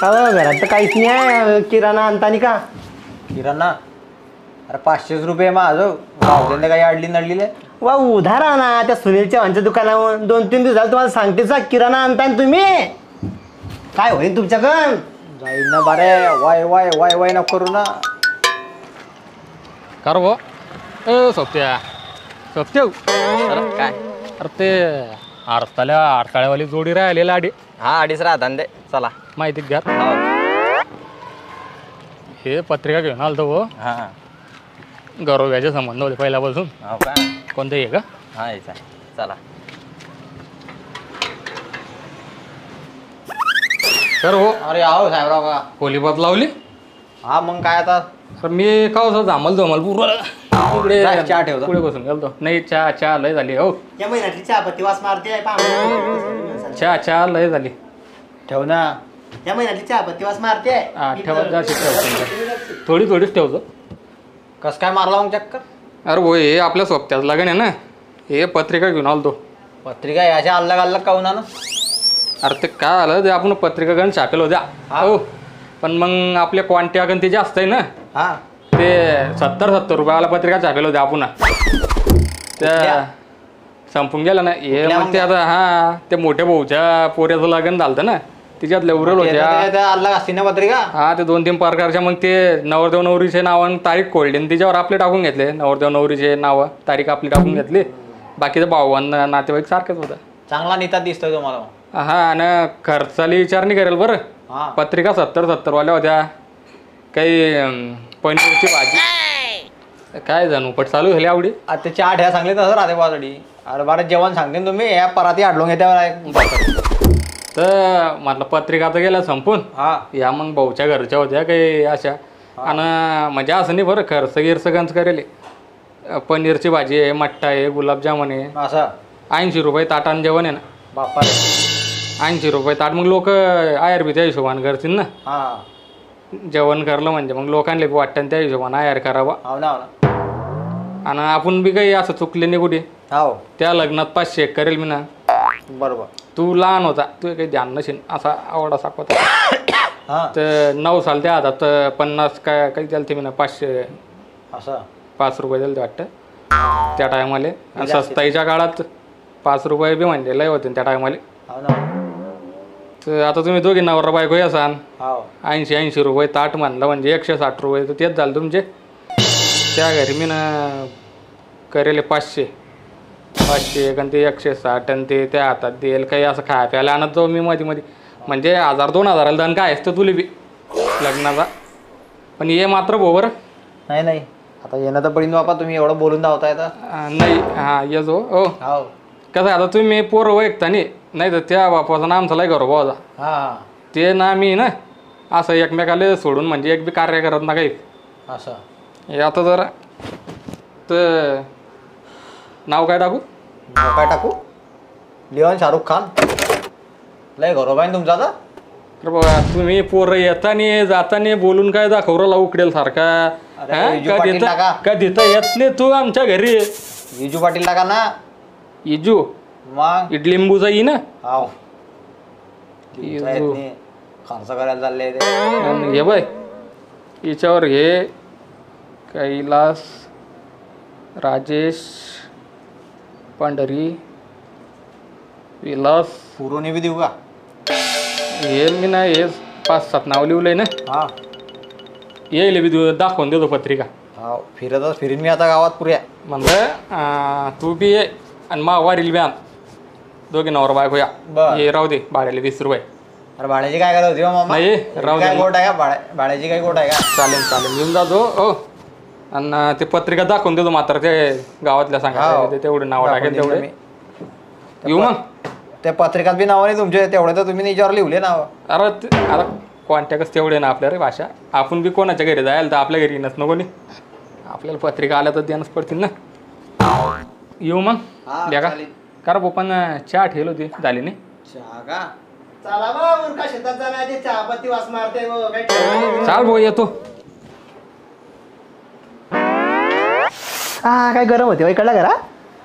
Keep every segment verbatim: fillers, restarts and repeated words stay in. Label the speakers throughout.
Speaker 1: घरात तर काहीच नाही आहे. किराणा आणता नाही का?
Speaker 2: किराणा अरे पाचशेच रुपये माझं गावले काही अडली नडलीले.
Speaker 1: वा उधार आणा त्या सुनील चव्हाणच्या दुकानावर. दोन तीन दिवस झाले तुम्हाला सांगते सा किराणा आणता ना तुम्ही. काय होईल तुमच्याकडं?
Speaker 2: जाईल ना बारे. वाय वाय वाय वाय न करू ना.
Speaker 3: कर वो ए सोप्या सोप्या
Speaker 4: काय
Speaker 3: अरे ते आडताल्या आडताळ्यावाली जोडी राहिलेला आडी
Speaker 4: हा अडीच राहता दे चला
Speaker 3: माहिती घ्या.
Speaker 4: हो
Speaker 3: हे पत्रिका घेऊन आलतो हो.
Speaker 4: हा
Speaker 3: गौरव्याचे संबंध होते पहिल्यापासून.
Speaker 4: हो का
Speaker 3: कोणते आहे का?
Speaker 4: हा यायचा चला
Speaker 3: तर हो
Speaker 2: अरे आहो साहेबराव का.
Speaker 3: पोलीबात लावली.
Speaker 2: हा मग काय आता.
Speaker 3: तर मी का असं जामल जमल पूर्ण पुढे
Speaker 2: जा, चहा ठेव जा.
Speaker 3: पुढे बसून गेलतो. नाही चहा चहा लय झाली हो.
Speaker 1: या महिन्यातली चहापत्ती वास मारते.
Speaker 3: चहा चहा लय झाली.
Speaker 2: ठेव ना.
Speaker 1: या महिन्यातली चहापत्ती वास मारते.
Speaker 3: हा ठेवत जा ठेवतो. थोडी थोडीच ठेवतो.
Speaker 2: कस काय मारला मग चक्कर.
Speaker 3: अरे हो हे आपल्या सोबत्याच लागण आहे ना. हे पत्रिका घेऊन आलतो.
Speaker 2: पत्रिका याच्या अल्लग अल्लग काऊन ना.
Speaker 3: अरे ते काय आलं ते आपण पत्रिका घेऊन छापेल होत्या हो. पण मग आपल्या क्वांटिटी अगं ते जास्त आहे ना.
Speaker 2: हा
Speaker 3: ते सत्तर सत्तर रुपयाला पत्रिका छापेल होत्या आपण. त्या संपून गेलं ना हे. मग ते आता हा ते मोठ्या भाऊच्या पोऱ्याचं लग्न झालं ना तिच्यात उरल होत्या.
Speaker 2: अल्लग असते ना पत्रिका.
Speaker 3: हा ते दोन तीन प्रकारच्या. मग ते नवरदेव नवरीचे नाव तारीख खोलली आणि तिच्यावर आपले टाकून घेतले. नवरदेव नवरीचे नाव तारीख आपली टाकून घेतली. बाकीचं भाववान नातेवाईक सारखंच होतं.
Speaker 2: चांगला नेता दिसतोय तुम्हाला.
Speaker 3: हा आणि खर्चाली विचार नाही करेल बरं.
Speaker 2: हा
Speaker 3: पत्रिका सत्तर सत्तर वाल्या होत्या. काही अं, पनीरची भाजी काय जण उपट चालू झाली आवडी.
Speaker 2: आता चहा ठ्या सांगले तसं राहते बाजडी. अरे बरं जेवण सांगते ना तुम्ही. या पराती आडलून घेते.
Speaker 3: तर म्हटलं पत्रिका तर गेल्या संपून.
Speaker 2: हा
Speaker 3: या मग भाऊच्या घरच्या होत्या काही अशा. आणि म्हणजे असं नाही बरं खर्च गिरच गंज करेल. पनीरची भाजी आहे मट्टा आहे गुलाबजामुन आहे.
Speaker 2: असं
Speaker 3: ऐंशी रुपये ताटान जेवण आहे ना.
Speaker 2: बापा
Speaker 3: ऐंशी रुपये ताट. मग लोक आयर बी त्या हिशोबाने करतील ना.
Speaker 2: हा
Speaker 3: जेवण करलं म्हणजे मग लोकांना बी वाटतं त्या हिशोबाने आयर करावा.
Speaker 2: हो ना हो ना.
Speaker 3: आणि आपण बी काही असं चुकले नाही कुठे.
Speaker 2: हो
Speaker 3: त्या लग्नात पाचशे एक करेल मी ना.
Speaker 2: बरोबर.
Speaker 3: तू लहान होता तू काही ध्यान नसेल असा आवडा साखवता.
Speaker 2: हा
Speaker 3: तर नऊ साल त्या हातात पन्नास काय काही द्याल ते मी ना पाचशे
Speaker 2: असं
Speaker 3: पाच रुपये दिले ते वाटतं त्या टायमाले. आणि सस्ताईच्या काळात पाच रुपये बी म्हणजे लय होते त्या टायमाले.
Speaker 2: हो ना.
Speaker 3: तर आता तुम्ही दोघी नवरा बायको असाल.
Speaker 2: हो
Speaker 3: ऐंशी ऐंशी रुपये ताट म्हणलं म्हणजे एकशे साठ रुपये तर तेच झालं तुमचे. त्या घरी मी ना करेले पाचशे पाचशे आणि ते एकशे साठ आणि ते त्या हातात देईल काही असं खाया प्यायला आणत जाऊ मी मध्ये मध्ये. म्हणजे हजार दोन हजाराला दण काय असतं तुला बी लग्नाचा. पण ये मात्र बरोबर
Speaker 2: नाही नाही आता येणं तर पडीन बापा. तुम्ही एवढं बोलून धावताय तर.
Speaker 3: नाही हा ये जो हो
Speaker 2: हो
Speaker 3: कसं आता तुम्ही पोरं वैकता नाही. नाही तर त्या बापाचं नाम चलाय करू भावाचा.
Speaker 2: हा
Speaker 3: ते ना मी ना असं एकमेकाला सोडून म्हणजे एक बी कार्य करत ना काही.
Speaker 2: असं
Speaker 3: हे आता जरा तर नाव काय टाकू.
Speaker 2: नाव काय टाकू. लिओन शाहरुख खान. लय घरोबा तुमचा आता.
Speaker 3: अरे बाबा तुम्ही पोरं येतानी जातानी बोलून काय दाखवला उकडेल सारखा.
Speaker 2: अरे विजू पाटील टाका.
Speaker 3: कधी तर येत नाही तू आमच्या घरी.
Speaker 2: विजू पाटील टाका ना.
Speaker 3: इजू
Speaker 2: मग
Speaker 3: इडलिंबूचा ई ना.
Speaker 2: हाव
Speaker 3: इजू
Speaker 2: खर्च करायला चालले ते.
Speaker 3: आणि हे बाय हिच्यावर हे कैलास राजेश पंढरी विलास
Speaker 2: पुरवणी बी देऊ का.
Speaker 3: हे मी ना हे पाच सात नाव लिहिलंय ना.
Speaker 2: हा
Speaker 3: येईल बी देऊ दाखवून देतो पत्रिका.
Speaker 2: हा फिरतच फिरीन मी आता गावात पुऱ्या.
Speaker 3: म्हणलं तू बी ये आणि मा वारील बी आण. दोघे नवरा बायको या.
Speaker 2: बरं.
Speaker 3: ये राहू दे भाड्याला वीस रुपये.
Speaker 2: अरे भाड्याची काय करत होती हो मामा.
Speaker 3: नाही राहू
Speaker 2: काय
Speaker 3: दे
Speaker 2: गोट आहे का भाड्या भाड्याची काही गोट आहे का.
Speaker 3: चालेल चालेल घेऊन जातो हो. आणि ते पत्रिका दाखवून देतो मात्र ते गावातल्या सांगा तेवढे नाव टाकेल तेवढे घेऊ मग.
Speaker 2: त्या पत्रिकात बी नाव नाही तुमचे तेवढे तर तुम्ही निजावर लिहिले नाव.
Speaker 3: अरे ते- आता कॉन्टॅक्टच तेवढे ना आपल्या रे भाषा. आपण बी कोणाच्या घरी जायला तर आपल्या घरी येणंच नको नाही. आपल्याला पत्रिका आल्या तर देणंच पडतील ना. येऊ मग द्या का करा पण चहा ठेवली होती झाली नाही.
Speaker 2: चहा का.
Speaker 1: चला बा उरका शेतात जाणार ते चहापत्ती वास मारते. हो, काही ठेवलं
Speaker 3: चाल भाऊ येतो.
Speaker 1: हा काय गरम होते इकडला घरा.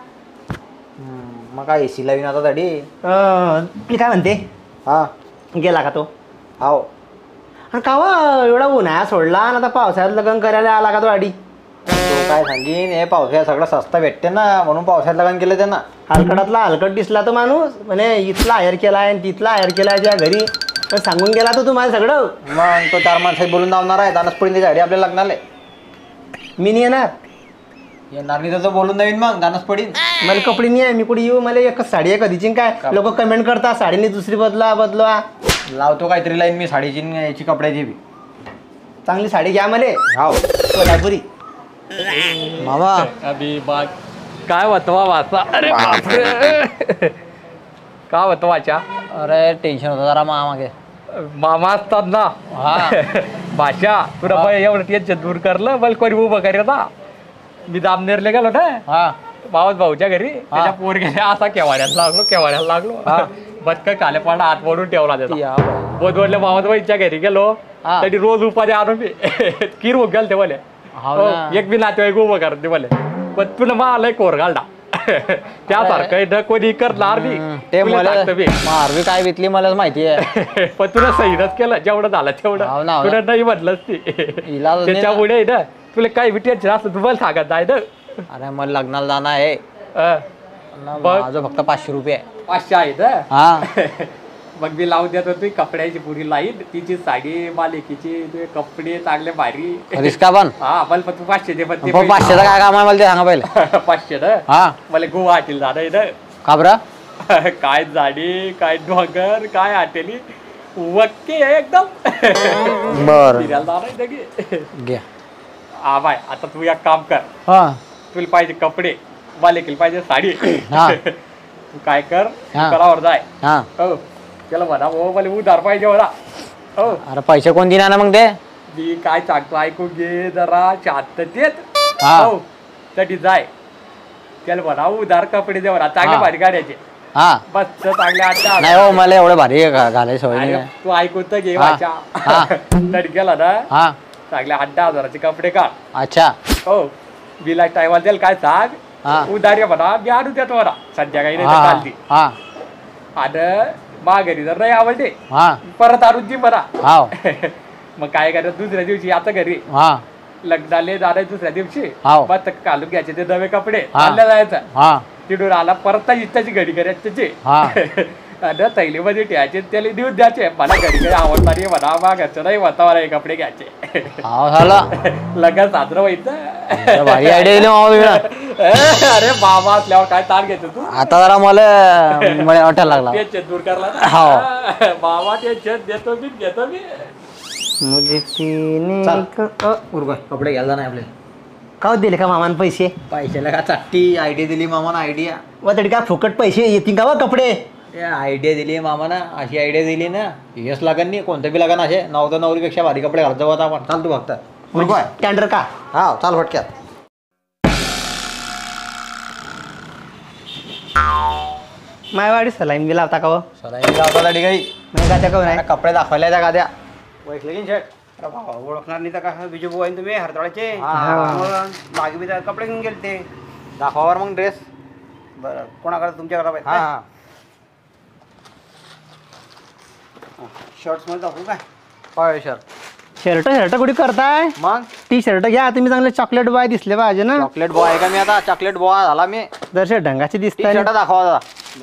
Speaker 2: मग काय एसी लावीन आता तडी.
Speaker 1: मी काय म्हणते
Speaker 2: हा
Speaker 1: गेला का तो.
Speaker 2: हाव
Speaker 1: आणि का वा एवढा उन्हाळा सोडला आणि आता पावसाळ्यात लग्न करायला आला का तो आडी?
Speaker 2: तो काय सांगीन हे पावसाळ्यात सगळं सस्ता भेटते ना म्हणून पावसाळ्यात लग्न केलं त्यांना.
Speaker 1: हलकटातला हलकट दिसला तो माणूस म्हणे इथला हायर केलाय आणि तिथला हायर केलाय त्या घरी पण सांगून गेला तो तुम्हाला सगळं.
Speaker 2: मग तो चार माणसात बोलून लावणार आहे दानच पडीन त्याच्या घरी आपल्या लग्नाला.
Speaker 1: मी नाही येणार.
Speaker 2: येणार नाही तर बोलून जाईन मग दानच पडीन.
Speaker 1: मला कपडे नाही आहे मी कुठे येऊ मला एकच साडी आहे कधीची काय लोक कमेंट करतात साडीने दुसरी बदला बदलवा.
Speaker 2: लावतो काहीतरी लाईन मी साडीची न याची कपड्याची बी.
Speaker 1: चांगली साडी घ्या मला
Speaker 2: हाव
Speaker 1: कोल्हापुरी.
Speaker 2: मामा
Speaker 3: अभि बाग काय होतं वा वाचा? अरे बापरे. काय होतं वाचा?
Speaker 2: अरे टेन्शन होतं जरा मामा मागे.
Speaker 3: मामा असतात ना
Speaker 2: हा
Speaker 3: भाषा तुला बाई एवढं टेन्शन दूर करलं बल कोणी उभं करी होता. मी दामनेरले गेलो ना
Speaker 2: हा
Speaker 3: मावस भाऊच्या घरी त्याच्या पोर गेल्या असा केवाड्याला लागलो केवाड्याला लागलो बदक काले पाडा हात मोडून ठेवला त्याचा. बोधवडल्या मावस भाईच्या घरी गेलो
Speaker 2: हा.
Speaker 3: तरी रोज उपाधी आणून मी किर उग गेल ते बोले
Speaker 2: हाव ना.
Speaker 3: एक बी नातेवाईक उभं करत ते बोले पण तुला मला कोर घालडा त्यासारखं कोणी करणार बी
Speaker 2: ते
Speaker 3: तुला
Speaker 2: मला
Speaker 3: सांगतो बी.
Speaker 2: मारवी काय विकली मलाच माहिती आहे.
Speaker 3: पण तुला सहीनच केलं जेवढं झालं
Speaker 2: हाव ना,
Speaker 3: तेवढं
Speaker 2: हाव ना.
Speaker 3: तुला नाही म्हटलंच ते
Speaker 2: इलाज नाही ना.
Speaker 3: त्याच्यामुळे ना तुला काही बी टेन्शन असलं तुम्हाला सांगत जाय ना.
Speaker 2: अरे मला लग्नाला जाणं आहे
Speaker 3: अं, बघ.
Speaker 2: माझं फक्त पाचशे रुपये आहे.
Speaker 3: पाचशे आहे ना
Speaker 2: हा
Speaker 3: मग मी लावून देत होती कपड्याची पुरी लाईन तिची साडी मालिकीची ते कपडे चांगले भारी.
Speaker 2: रिस्का पण
Speaker 3: हा मला पण तू पाचशे दे पण ते
Speaker 2: पण पाचशेचं काय काम आहे मला ते सांगा पहिले.
Speaker 3: पैसे- पाचशे ना
Speaker 2: हा
Speaker 3: मला गुवाहाटीला जाणं आहे ना.
Speaker 2: का बरं?
Speaker 3: काय झाडी काय डोंगर काय हॉटेली वक्के आहे एकदम.
Speaker 2: बर
Speaker 3: फिरायला जाणं आहे की.
Speaker 2: घ्या.
Speaker 3: हा बाय आता तू एक काम कर
Speaker 2: हा
Speaker 3: तुला पाहिजे कपडे मालिकीला पाहिजे साडी.
Speaker 2: हा.
Speaker 3: तू काय कर
Speaker 2: हा.
Speaker 3: करावर जाय
Speaker 2: हा
Speaker 3: हो त्याला म्हणा हो मला उधार पाहिजे मला हो
Speaker 2: अरे पैसे कोण देणार ना मग ते?
Speaker 3: मी काय सांगतो ऐकून घे जरा शांततेत
Speaker 2: हा.
Speaker 3: हो तरी जाय त्याला म्हणा उधार कपडे दे म्हणा चांगले
Speaker 2: हा.
Speaker 3: भारी गाड्याचे
Speaker 2: हा
Speaker 3: बस चांगले आठ
Speaker 2: नाही हो मला एवढं भारी घा- घालायची सवय
Speaker 3: अरे
Speaker 2: नाही.
Speaker 3: तू ऐकून तर घे
Speaker 2: हा.
Speaker 3: वाचा
Speaker 2: हा.
Speaker 3: तरी गेला ना
Speaker 2: हा
Speaker 3: चांगले आठ दहा हजाराचे कपडे काढ
Speaker 2: अच्छा
Speaker 3: हो बिला टायमाला द्याल काय
Speaker 2: हा.
Speaker 3: सांग उधार म्हणा मी आणून देतो म्हणा संध्याकाळी नाही तर
Speaker 2: हा
Speaker 3: चालती
Speaker 2: हा
Speaker 3: आणि माघारी जर नाही आवडते
Speaker 2: हा
Speaker 3: परत आणून दे म्हणा.
Speaker 2: हा
Speaker 3: मग काय करायचं दुसऱ्या दिवशी आता घरी
Speaker 2: हा
Speaker 3: लग्नाले जाणार दुसऱ्या दिवशी
Speaker 2: हाव.
Speaker 3: मग घालून घ्यायचे ते नवे कपडे
Speaker 2: हा.
Speaker 3: आणल्या जायचं
Speaker 2: हा
Speaker 3: तिथून आला परत इच्छाची घडी करायची त्याची
Speaker 2: हा.
Speaker 3: आणि थैलीमध्ये ठेवायचे त्याला देऊन द्यायचे मला घडी घडी आवडणारी म्हणा मा घरचं नाही वातावरण हे कपडे घ्यायचे.
Speaker 2: हा झालं
Speaker 3: लग्न साजरं व्हायचं.
Speaker 2: भारी आयडिया दिली मामा बिना.
Speaker 3: अरे बाबा असल्यावर काय ताण घेतो तू
Speaker 2: आता जरा मला मला वाटायला लागला.
Speaker 3: टेन्शन दूर करला
Speaker 2: हाव.
Speaker 3: ना बाबा टेन्शन देतो मी घेतो मी.
Speaker 1: मुझे पीने का- अ,
Speaker 2: उरगा कपडे घ्यायला नाही आपल्याला.
Speaker 1: का दिले का मामान पैसे?
Speaker 2: पैशाला का चट्टी आयडिया दिली मामानं आयडिया.
Speaker 1: व तरी का फुकट पैसे येतील का व कपडे?
Speaker 2: आयडिया दिली मामानं अशी आयडिया दिली ना यश लागन नाही कोणतं बी लागन असे नवतं नवरीपेक्षा भारी कपडे घालत जाऊ आता आपण. चाल तू फक्त उरगा
Speaker 1: टेंडर का?
Speaker 2: हा चाल फटक्यात.
Speaker 1: मायवाडी सलाईन बी लावता का व?
Speaker 2: सलाईन लावता गाडी काही
Speaker 1: मग गात्या का नाही?
Speaker 2: कपडे दाखवायला त्या गाद्या
Speaker 5: ओळखले की शेट ओळखणार नाही तर का बिजू बुवा तुम्ही हरतळाचे
Speaker 2: हा.
Speaker 5: मागे बी त्या कपडे घेऊन गेले ते
Speaker 2: दाखवावर मग ड्रेस.
Speaker 5: बरं कोणाकडे तुमच्या घरा
Speaker 2: हा हा
Speaker 5: शर्ट्स मध्ये दाखवू काय
Speaker 2: पाय शर्ट.
Speaker 1: शर्ट शर्ट कुठे करताय?
Speaker 2: मग
Speaker 1: टी शर्ट घ्या तुम्ही चांगले चॉकलेट बॉय दिसले पाहिजे ना.
Speaker 2: चॉकलेट बॉय आहे का मी आता चॉकलेट बॉय झाला मी.
Speaker 1: जरशे ढंगाचे
Speaker 2: टी
Speaker 1: दिसताय.
Speaker 2: शर्ट दाखवा दादा.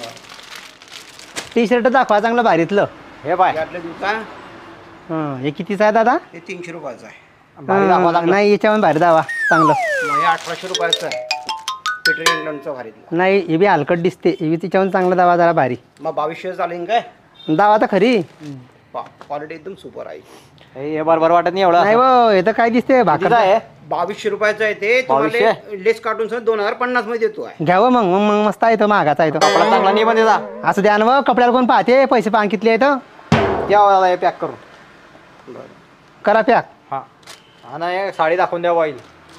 Speaker 1: टी शर्ट दाखवा चांगलं भारीतलं.
Speaker 2: हे पाय
Speaker 5: यातले देऊ का
Speaker 1: हं, हे कितीचं आहे दादा?
Speaker 5: ते तीनशे रुपयाचं आहे
Speaker 2: भारी दाखवा
Speaker 1: हं,
Speaker 2: चांगलं.
Speaker 1: नाही याच्यावर भारी दावा चांगलं.
Speaker 5: मग हे अठराशे रुपयाचं आहे पीटर इंग्लंडचं भारीतलं
Speaker 1: नाही हे बी हलकट दिसते हे बी तिच्यावर चांगलं दावा जरा भारी
Speaker 5: मग बावीसशे चालेल काय
Speaker 1: दावा तर खरी
Speaker 5: क्वालिटी एकदम सुपर आहे
Speaker 2: हे बरोबर वाटत नाही एवढं
Speaker 1: नाही
Speaker 2: असं.
Speaker 1: वो हे तर काय दिसते भाकर
Speaker 2: कितीचं आहे
Speaker 5: बावीसशे रुपयाचं आहे ते तुम्हाला लेस काढून सर दोन हजार पन्नास मध्ये देतो आहे
Speaker 1: घ्यावं मग मग मग मस्त आहे तो महागाचा आहे तो.
Speaker 2: कपडा चांगला नाही पण त्याचा.
Speaker 1: असं द्या ना मग कपड्याला कोण पाहते पैसे पान कितले आहेत
Speaker 2: द्या दादा हे पॅक करून.
Speaker 1: करा पॅक.
Speaker 2: हा हा ना हे साडी दाखवून द्या वाईल.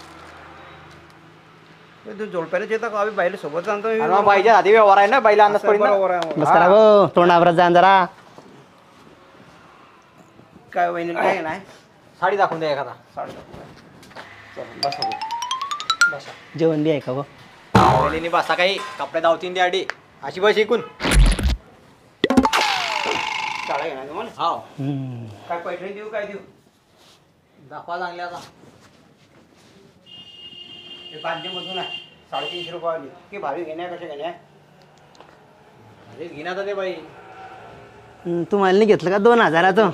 Speaker 5: तू जोडप्याला येतं का आम्ही बाहेर सोबत जाणतो
Speaker 2: आणि मग पाहिजे आधी व्यवहार आहे ना बाईला अंदाज पडेल ना.
Speaker 5: बरोबर आहे
Speaker 1: बस करा गो तोंडावरच जा जरा.
Speaker 5: काय वहिनी काय नाही
Speaker 2: साडी दाखवून द्या एखादा.
Speaker 1: जेवण बी आहे का गो?
Speaker 2: पहिलीनी बसा काही कपडे दावतीन द्या आधी अशी बस ऐकून.
Speaker 5: साड्या घेणार तुम्हाला
Speaker 2: हा
Speaker 5: काय पैठणी देऊ काय देऊ
Speaker 2: दाखवा चांगल्या आता
Speaker 5: हे कांदीमधून आहे साडेतीनशे रुपयावाली की भारी घेण्या कशा घेण्या
Speaker 2: अरे घेण्यात ते बाई
Speaker 1: हम्म, तुम्हाला नाही घेतलं का दोन हजाराचं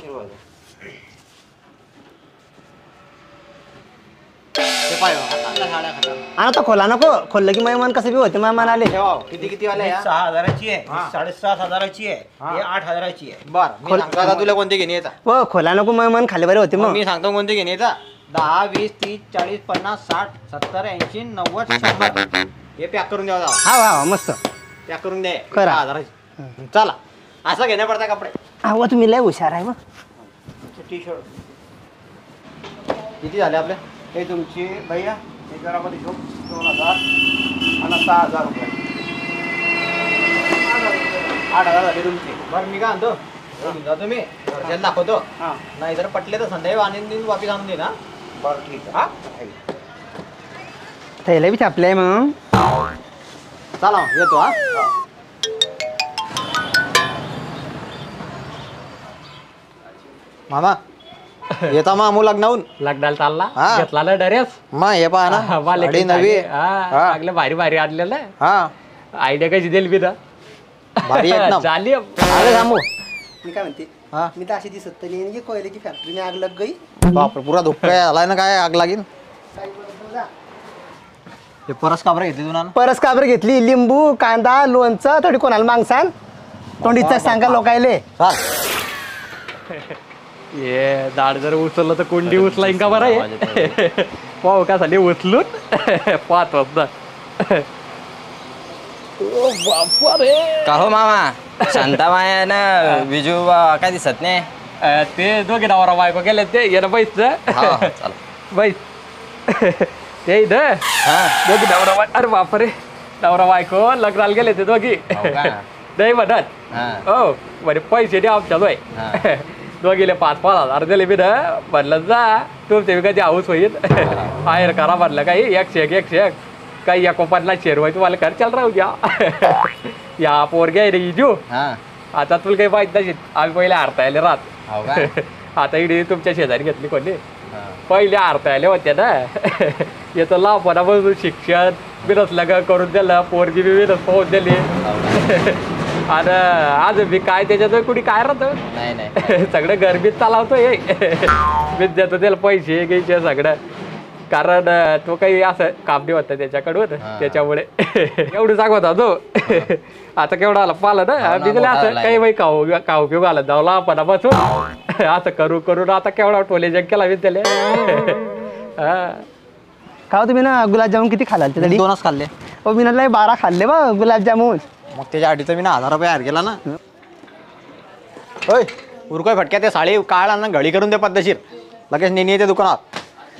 Speaker 2: ते पाय चांगल्या साड्या खातात
Speaker 1: आणि तो खोला नको खोललं की मन कसं बी होते मेहमान आले
Speaker 2: ठेवा किती किती वाले
Speaker 5: ही
Speaker 2: या
Speaker 5: सहा हजाराची आहे
Speaker 2: हा.
Speaker 5: ही साडेसात हजाराची आहे
Speaker 2: हा.
Speaker 5: हे आठ हजाराची आहे
Speaker 2: बर मी सांगतो आता तुला कोणते घेणे येतात
Speaker 1: हो खोला नको मन खाली बरे होते
Speaker 2: मग
Speaker 1: मग
Speaker 2: मी सांगतो कोणते घेणे येतात दहा वीस तीस चाळीस पन्नास साठ सत्तर ऐंशी नव्वद शंभर हे पॅक करून द्यावा जावा
Speaker 1: हा हा मस्त
Speaker 2: पॅक करून द्या
Speaker 1: करा.
Speaker 2: दहा हजाराची चला असं घेण्या पडता कपडे
Speaker 1: अहो तुम्ही लय हुशार आहे मग
Speaker 5: टी शर्ट
Speaker 2: किती झाले आपले
Speaker 5: हे तुमची भैया हे जरा मध्ये घेऊ दोन हजार आणि सहा हजार रुपये आठ हजार झाले तुमचे
Speaker 2: बरं मी काय आणतो घेऊन जातो मी घरच्याला दाखवतो
Speaker 5: हां
Speaker 2: नाही जर पटले तर संध्याकाळी आणून देऊन वापिस आणून दे ना
Speaker 5: बरं ठीक आहे
Speaker 2: हा
Speaker 1: थैला बी छापले मग
Speaker 2: चला येतो हा मामा येता मग आमू लग्नाहून
Speaker 3: लग्नाला चालला
Speaker 2: हा.
Speaker 3: घेतला ना ड्रेस
Speaker 2: मग हे पहा ना साडी नवी हा.
Speaker 3: चांगलं भारी भारी आणलेलं आहे
Speaker 2: हा
Speaker 3: आयडिया कशी दिली बी ना
Speaker 2: भारी आहेत ना
Speaker 3: झाली
Speaker 2: अरे थांबू
Speaker 1: मी काय म्हणते
Speaker 2: हा
Speaker 1: मी तर अशी दिसत नाही की कोयले की फॅक्टरीने आग लग गई
Speaker 2: बापरे पुरा धुक्का झालाय ना काय आग लागेल हे परस काबरा घेतली तुला
Speaker 1: परस काबर घेतली लिंबू कांदा लोणचं थोडी कोणाला मागसान तोंडीचं सांगा लोकायले
Speaker 2: चाल
Speaker 3: ये दाड जर उचललं तर कोंडी उचलाईन का बरं आहे पाहू का झाली उचलून पाच वाजता ओ बापा रे
Speaker 4: का हो मामा शांतामाया ना विजू अं, काय दिसत नाही
Speaker 3: अ, ते दोघे नवरा बायको गेले ते ये ना बैस
Speaker 4: हा चला
Speaker 3: बैस ते इथं
Speaker 4: हा
Speaker 3: दोघी नवरा बाय अरे बापरे नवरा बायको लग्नाला गेले ते दोघी
Speaker 4: हो का?
Speaker 3: नाही म्हणत
Speaker 4: हा
Speaker 3: हो बरे पैसे द्या आमच्या
Speaker 4: हा.
Speaker 3: दोघीले पाच पाच हजार दिले मी ना म्हणलं जा तुमचे बी कधी हाऊस होईल हायर करा म्हणलं काही एकशे एक एकशे एक काही एकोपन्नास शेर होय तुम्हाला खर्चाला राहू द्या या पोरग्या रे इजू
Speaker 4: हा
Speaker 3: आता तुला काही माहित नाही आम्ही पहिले हारता राहत
Speaker 4: हो का?
Speaker 3: आता इकडे तुमच्या शेजारी घेतली कोणी
Speaker 4: हा.
Speaker 3: पहिले हारता होत्या ना येतं लावपणा बसून शिक्षण बिनस लग्न करून दिलं पोरगी बी बिनस पोहोच दिली आणि आज मी काय त्याच्यात कुणी काय राहतं
Speaker 4: नाही नाही
Speaker 3: सगळं गरबीत चालवतो हे मी देतो त्याला पैसे घ्यायचे सगळं कारण तो काही असं काम नाही होतं त्याच्याकडून
Speaker 4: हा.
Speaker 3: त्याच्यामुळे एवढं सांगत होतो आता केवढा आला पाला ना
Speaker 4: ना,
Speaker 3: मी त्याला
Speaker 4: मोठा
Speaker 3: असं
Speaker 4: आलाय.
Speaker 3: काही बाई खाऊ खाऊ पिऊ घालत जावला पण बसून असं करू करून आता केवढा टोले जग केला मी त्याला हा.
Speaker 1: का हो तुम्ही ना गुलाबजामुन किती खालाल
Speaker 2: मी
Speaker 1: तरी
Speaker 2: दोनच खाल्ले
Speaker 1: हो मी लय बारा खाल्ले बा गुलाबजामुन
Speaker 2: मग त्याच्या आधीचं मी ना हजार रुपये हार केला ना होय उरकोय फटक्या ते साडी काढ आणि घडी करून दे पद्धतशीर लगेच नेणी येते दुकानात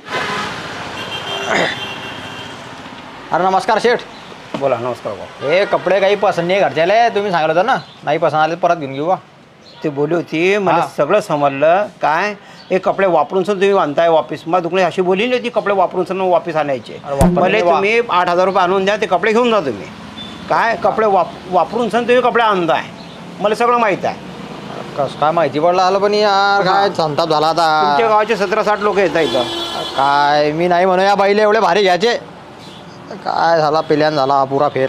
Speaker 2: अरे नमस्कार शेठ
Speaker 5: बोला नमस्कार भाऊ
Speaker 2: हे कपडे काही पसंत नाही घरच्याला तुम्ही सांगितलं होतं ना नाही पसंत आले परत घेऊन घेऊ बा
Speaker 5: ते बोलली होती मला
Speaker 2: हा.
Speaker 5: सगळं समजलं काय हे कपडे वापरून सर तुम्ही आणताय वापिस मग दुकाने अशी बोलली नाही ती कपडे वापरून सर वापिस आणायचे
Speaker 2: अरे वापरले
Speaker 5: मला
Speaker 2: वा.
Speaker 5: तुम्ही आठ हजार रुपये आणून द्या ते कपडे घेऊन जा तुम्ही काय कपडे वाप वापरून सर तुम्ही कपडे आणताय मला सगळं माहीत आहे
Speaker 2: कसं काय माहिती पडलं आलं पण यार काय संताप झाला
Speaker 5: तुमच्या
Speaker 2: आता
Speaker 5: गावाचे सतरा साठ लोक येतात इथं
Speaker 2: काय मी नाही म्हणू या बाईले एवढे भारी घ्यायचे काय झाला पिल्यान झाला पुरा फेर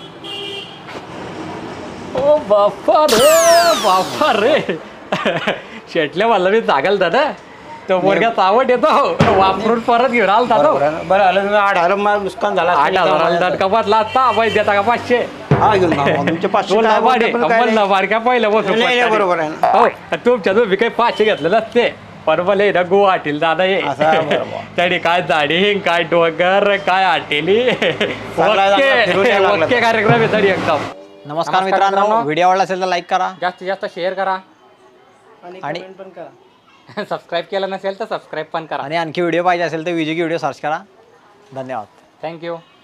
Speaker 3: ओ बापा रे बापा रे शेटल्या मला मी जागाल दादा तो पोरग्या चावट येतो वापरून परत घेऊन आला दादा
Speaker 5: बरं आहे ना? बरं आलं तुम्ही आठ हजार मला नुकसान झाला
Speaker 3: आठ हजाराला दटका बसला आता बाई देता का पाचशे
Speaker 5: हा घेऊन जा. तुमचे पाचशे
Speaker 3: दोन
Speaker 5: काय
Speaker 3: नबाडे
Speaker 5: बोलते, पण काय नाही.
Speaker 3: बारक्या पहिलं बसून
Speaker 5: नाही, नाही, बरोबर आहे ना.
Speaker 3: हो तुमच्या तुम्ही काही पाचशे घेतले नसते पण मला हे ना गुवाहाटीला दादा हे
Speaker 5: असं आहे बरोबर.
Speaker 3: त्याने काय झाडी काय डोंगर काय हॉटेली
Speaker 5: चांगला फिरून यायला लागला
Speaker 3: ओके कार्यक्रम आहे तरी एकदम
Speaker 2: नमस्कार
Speaker 3: नमस्कार
Speaker 2: मित्रांनो
Speaker 3: मित्रांनो.
Speaker 2: व्हिडिओ आवडला असेल तर लाईक करा
Speaker 3: जास्तीत जास्त शेअर करा
Speaker 2: आणि
Speaker 1: पण करा
Speaker 3: सबस्क्राईब केलं नसेल तर सबस्क्राईब पण करा
Speaker 2: आणि आणखी व्हिडिओ पाहिजे असेल तर विजय व्हिडिओ सर्च करा धन्यवाद
Speaker 3: थँक्यू